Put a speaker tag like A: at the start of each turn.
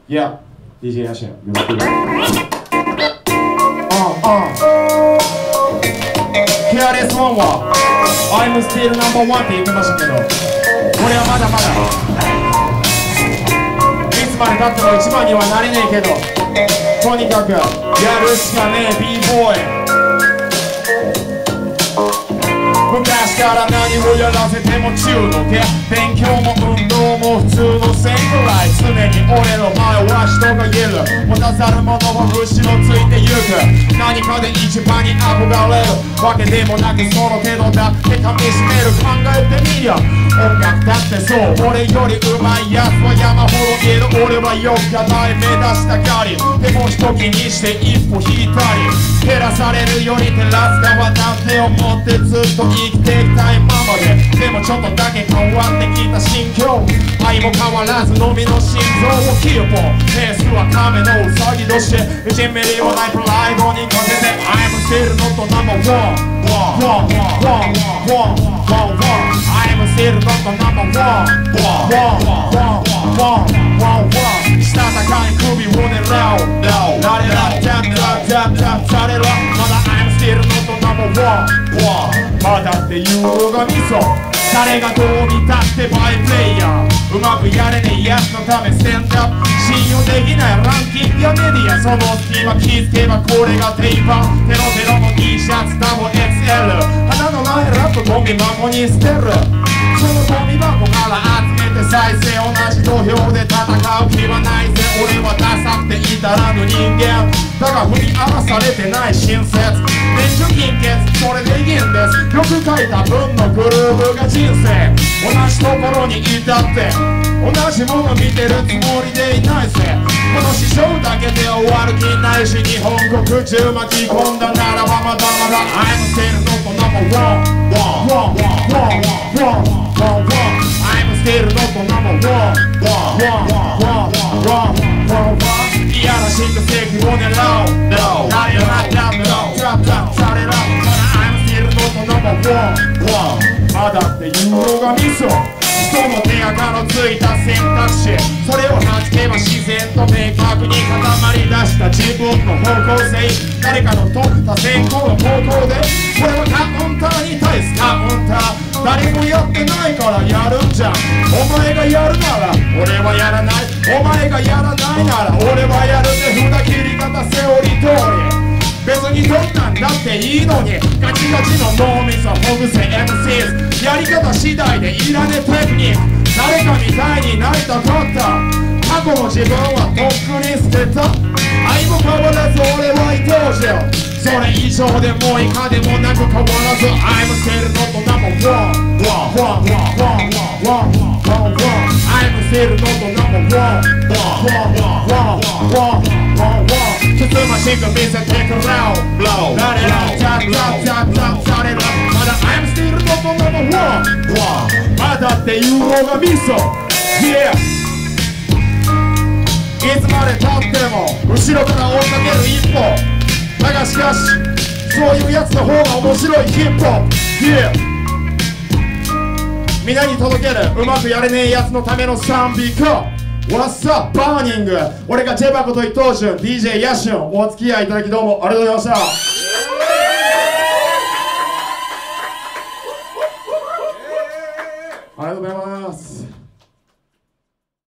A: いや DJ ヤシンよろしく。ケアレスワンは I'm still number one って言ってましたけど、俺はまだまだいつまでたっても一番にはなれねえけど、とにかくやるしかねえ b ボーイ。昔から何をやらせても中のけ、勉強も運動も普通のせいくらい、常に俺の前は人がいる。持たざる者は後ろついてゆく。何かで一番に憧れるわけでもなく、その程度だって噛みしめる。考えてみりゃ音楽だってそう、俺より上手いやつは山ほどいる。俺はよくがない目指したがりでも一気にして一歩引いたり、照らされるより照らす側なんて思ってずっと生きていきたいままで。でもちょっとだけ変わってきた心境、愛も変わらずのみの心臓をキープ。ペースは亀のウサギ年、1ミリもないプライドにかけて I'm still not number one I'm still not number oneしたたかに首を狙うラレラタッタッタッタッタレラ、まだ I'm still not number one まだっていうのがミソ。誰がどう見たってバイプレイヤー、うまくやれねえやつのためステンドアップ。信用できないランキングやメディア、その隙間気づけばこれが定番。テロテロの T シャツダボ XL、 花のないラップゴミ箱に捨てる。そのゴミ箱から集めて再生、同じ土俵で戦う気はないぜ。俺はダサくて至らぬ人間だが踏み荒らされてない親切。年中金欠それでいいんです。よく書いた分のグルーヴが人生。同じところにいたって同じもの見てるつもりでいないぜ。この師匠だけで終わる気ないし、日本国中巻き込んだならばまだまだ I'm still not number one I'm still not number one いやらしく席を狙う誰よなったんだされら、まだ I'm still not number one まだっていうのがミソ。人の手垢のついた選択肢、それをはじけば自然と明確に固まりだした自分の方向性。誰かの取った先行の方向で、これはカウンターに対すカウンター。誰もやってないからやるんじゃん。お前がやるなら俺はやらない、お前がやらないなら俺はやるってふだ切り方セオリー通り。別にどんなんだっていいのに、ガチガチの脳みそほぐせ MCs、 やり方次第でいらねテクニック。誰かみたいになりたかった、過去の自分はとっくに捨てた。愛も変わらず俺は愛おしよ、それ以上でも以下でもなく変わらず I'm still not number one I'm still not number one つつましく見せてくれ誰らタッタッタッタッタレラ、まだ I'm still not number one まだっていうのがミソ。 Yeah、 いつまでたっても後ろから追いかける一歩だがしかしそういうやつの方が面白いヒップホップ。 Yeah、 皆に届けるうまくやれねえやつのための賛美歌。 What's up Burning、 俺がジェバこと伊藤潤 DJ ヤシュン、お付き合いいただきどうもありがとうございました。ありがとうございます。